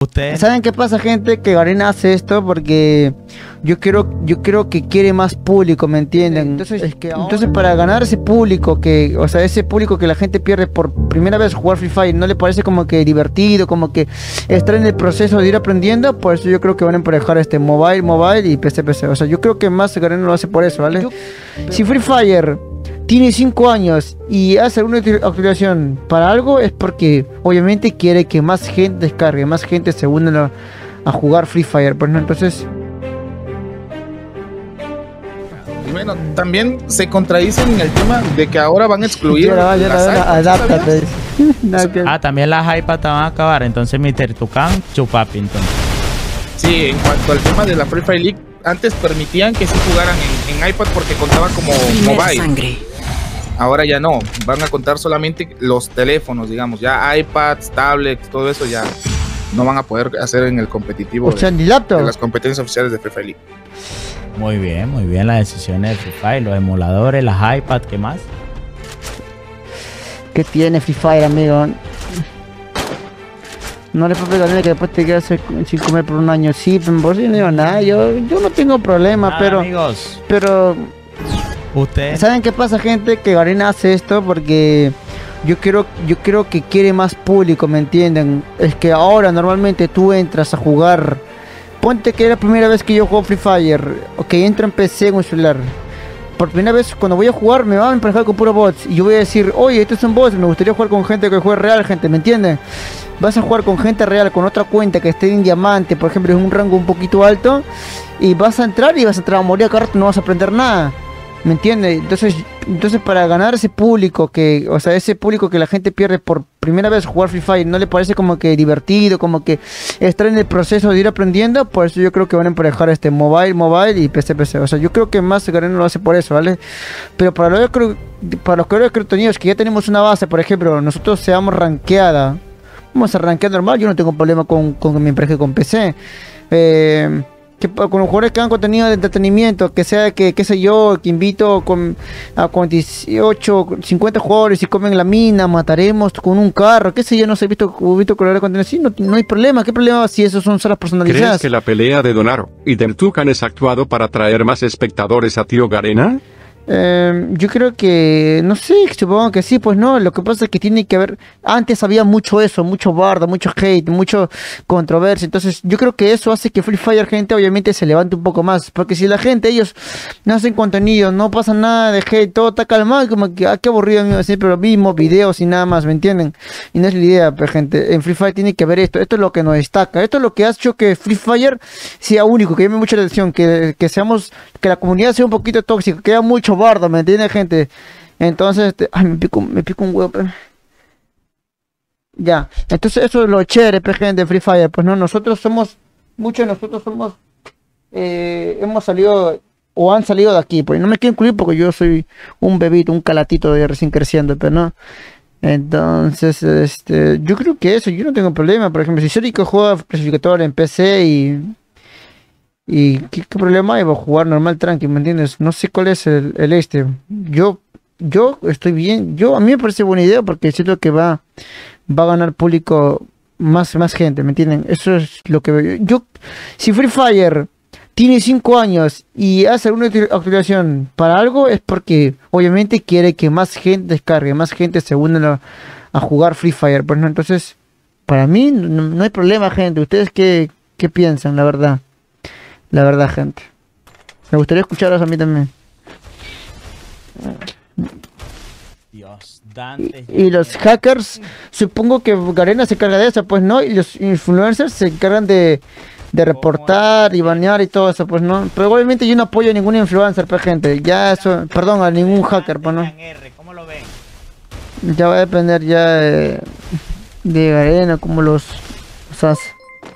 Ustedes ¿Saben qué pasa, gente? Que Garena hace esto porque yo creo que quiere más público, ¿me entienden? Entonces para ganar ese público o sea, ese público que la gente pierde por primera vez jugar Free Fire, ¿no le parece como que divertido, como que estar en el proceso de ir aprendiendo? Por eso yo creo que van a emparejar mobile y PC. O sea, yo creo que más Garena lo hace por eso, ¿vale? Si Free Fire tiene 5 años y hace una actualización para algo, es porque obviamente quiere que más gente descargue, más gente se una a jugar Free Fire, pues no, entonces... Bueno, también se contradicen en el tema de que ahora van a excluir las iPads, adáptate. también las iPads te van a acabar, entonces Mr. Tucán, chupapi, entonces. Sí, en cuanto al tema de la Free Fire League, antes permitían que sí jugaran en iPad porque contaba como mobile. Sangre. Ahora ya no, van a contar solamente los teléfonos, digamos, ya iPads, tablets, todo eso ya no van a poder hacer en el competitivo de las competencias oficiales de Free Fire League. Muy bien las decisiones de Free Fire, los emuladores, las iPads, ¿qué más? ¿Qué tiene Free Fire, amigo? No le puedo pegar que después te quedas sin comer por un año. Sí, por si no digo nada, yo no tengo problema, pero ¿Ustedes? ¿Saben qué pasa, gente? Que Garena hace esto porque yo creo que quiere más público, ¿me entienden? Es que ahora normalmente tú entras a jugar. Ponte que es la primera vez que yo juego Free Fire, o que entro en PC en un celular. Por primera vez cuando voy a jugar me van a emparejar con puro bots y yo voy a decir, oye, estos son bots, me gustaría jugar con gente que juegue real, gente, ¿me entienden? Vas a jugar con gente real, con otra cuenta que esté en diamante, por ejemplo, en un rango un poquito alto, y vas a entrar a morir a cada rato, no vas a aprender nada, ¿me entiendes? Entonces para ganar ese público o sea, ese público que la gente pierde por primera vez jugar Free Fire, ¿no le parece como que divertido, como que estar en el proceso de ir aprendiendo? Por eso yo creo que van a emparejar mobile y PC. O sea, yo creo que más Garena lo hace por eso, ¿vale? Pero para los creadores de contenidos que ya tenemos una base, por ejemplo, nosotros seamos rankeada, vamos a rankear normal, yo no tengo problema con que me empareje con PC. Que con los jugadores que hagan contenido de entretenimiento, que sea que, qué sé yo, que invito a 48, 50 jugadores y comen la mina, mataremos con un carro, qué sé yo, no sé, he visto creadores de contenido así, no hay problema. ¿Qué problema si esos son salas personalizadas? ¿Crees que la pelea de Donaro y del Tucan es actuado para atraer más espectadores a Tío Garena? Yo creo que, no sé, supongo que sí, pues no, lo que pasa es que tiene que haber, antes había mucho eso, mucho bardo, mucho hate, mucho controversia, entonces yo creo que eso hace que Free Fire, gente, obviamente se levante un poco más, porque si la gente, ellos no hacen contenido, no pasa nada de hate, todo está calmado, como que, qué aburrido, amigo, siempre lo mismo, videos y nada más, ¿me entienden? Y no es la idea, pues, gente, en Free Fire tiene que haber esto es lo que nos destaca, esto es lo que ha hecho que Free Fire sea único, que llame mucha atención, que la comunidad sea un poquito tóxica, que haya mucho bardo, ¿me entiende, gente? Entonces, ay, me pico un huevo, pero... Ya, entonces eso es lo chévere, gente, de Free Fire. Pues no, muchos de nosotros somos, hemos salido, o han salido de aquí, pues no me quiero incluir porque yo soy un bebito, un calatito de recién creciendo, pero no. Entonces, yo creo que eso, yo no tengo problema. Por ejemplo, si Sonic juega clasificador en PC y ¿qué problema hay? Voy a jugar normal, tranqui, ¿me entiendes? No sé cuál es yo estoy bien, a mí me parece buena idea porque siento que va a ganar público más gente, ¿me entienden? Eso es lo que veo. Si Free Fire tiene 5 años y hace una actualización para algo, es porque obviamente quiere que más gente descargue, más gente se una a jugar Free Fire, pues no, entonces, para mí no hay problema, gente. ¿Ustedes qué piensan, la verdad? La verdad, gente. Me gustaría escucharlos a mí también. Dios, Dante. Y los hackers, supongo que Garena se encarga de eso, pues no. Y los influencers se encargan de reportar y banear y todo eso, pues no. Pero obviamente yo no apoyo a ningún influencer, pues, gente. Ya eso, perdón, a ningún hacker, pues no. ¿Cómo lo ven? Ya va a depender ya de Garena, como los hace.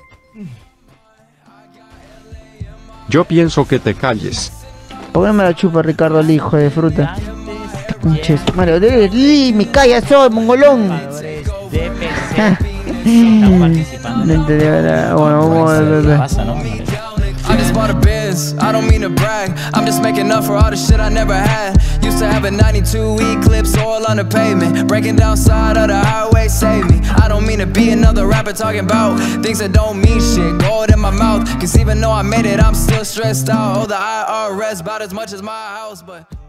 Yo pienso que te calles. ¿Por qué no me la chupa, Ricardo, el hijo de fruta? Conches, Mario, me calla, soy mongolón. Están participando. Bueno, vamos a ver. just bought a Benz, I don't mean to brag. I'm just making up for all the shit I never had. Used to have a 92 Eclipse, all on the pavement. Breaking down side of the highway, save me. I don't mean to be another rapper talking about things that don't mean shit. Gold in my mouth, cause even though I made it, I'm still stressed out. Oh, the IRS about as much as my house, but